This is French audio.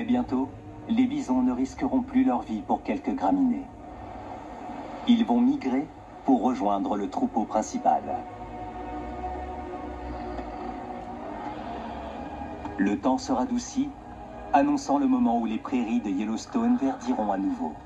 Mais bientôt, les bisons ne risqueront plus leur vie pour quelques graminées. Ils vont migrer pour rejoindre le troupeau principal. Le temps se radoucit, annonçant le moment où les prairies de Yellowstone verdiront à nouveau.